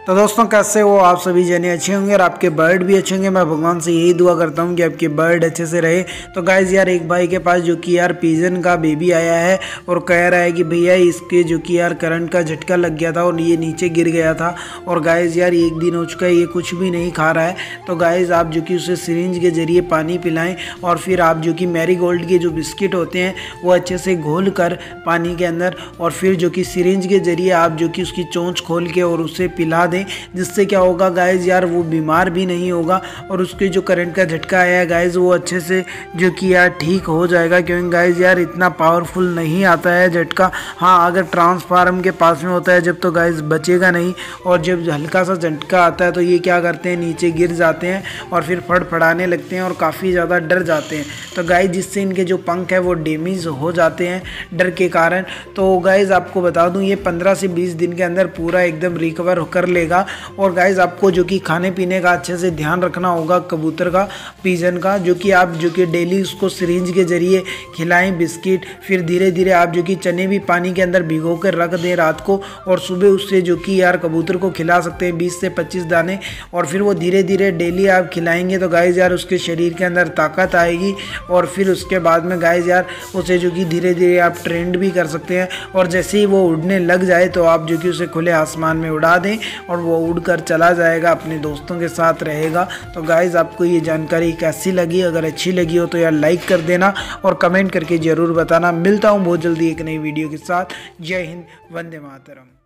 तो दोस्तों कैसे हो आप सभी जने अच्छे होंगे और आपके बर्ड भी अच्छे होंगे। मैं भगवान से यही दुआ करता हूँ कि आपके बर्ड अच्छे से रहे। तो गाइज़ यार एक भाई के पास जो कि यार पिजन का बेबी आया है और कह रहा है कि भैया इसके जो कि यार करंट का झटका लग गया था और ये नीचे गिर गया था और गाइज़ यार एक दिन हो चुका है, ये कुछ भी नहीं खा रहा है। तो गाइज़ आप जो कि उसे सिरिंज के ज़रिए पानी पिलाएं और फिर आप जो कि मैरीगोल्ड के जो बिस्किट होते हैं वो अच्छे से घोल कर पानी के अंदर और फिर जो कि सिरिंज के ज़रिए आप जो कि उसकी चोंच खोल के और उसे पिला दें, जिससे क्या होगा गाइज़ यार वो बीमार भी नहीं होगा और उसके जो करंट का झटका आया है गाइज़ वो अच्छे से जो कि यार ठीक हो जाएगा। क्योंकि गाइज़ यार इतना पावरफुल नहीं आता है झटका। हाँ अगर ट्रांसफार्मर के पास में होता है जब तो गाइज़ बचेगा नहीं, और जब हल्का सा झटका आता है तो ये क्या करते हैं नीचे गिर जाते हैं और फिर फड़फड़ाने लगते हैं और काफ़ी ज़्यादा डर जाते हैं। तो गाइज़ जिससे इनके जो पंख है वो डैमेज हो जाते हैं डर के कारण। तो गाइज़ आपको बता दूं ये 15 से 20 दिन के अंदर पूरा एकदम रिकवर कर लेगा। और गाइज़ आपको जो कि खाने पीने का अच्छे से ध्यान रखना होगा कबूतर का, पिजन का, जो कि आप जो कि डेली उसको सिरिंज के ज़रिए खिलाएं बिस्किट। फिर धीरे धीरे आप जो कि चने भी पानी के अंदर भिगो कर रख दें रात को और सुबह उससे जो कि यार कबूतर को खिला सकते हैं 20 से 25 दाने। और फिर वो धीरे धीरे डेली आप खिलाएंगे तो गाइज़ यार उसके शरीर के अंदर ताकत आएगी और फिर उसके बाद में गाइज़ यार उसे जो कि धीरे धीरे आप ट्रेंड भी कर सकते हैं। और जैसे ही वो उड़ने लग जाए तो आप जो कि उसे खुले आसमान में उड़ा दें और वो उड़कर चला जाएगा, अपने दोस्तों के साथ रहेगा। तो गाइज़ आपको ये जानकारी कैसी लगी? अगर अच्छी लगी हो तो यार लाइक कर देना और कमेंट करके ज़रूर बताना। मिलता हूँ बहुत जल्दी एक नई वीडियो के साथ। जय हिंद, वंदे मातरम।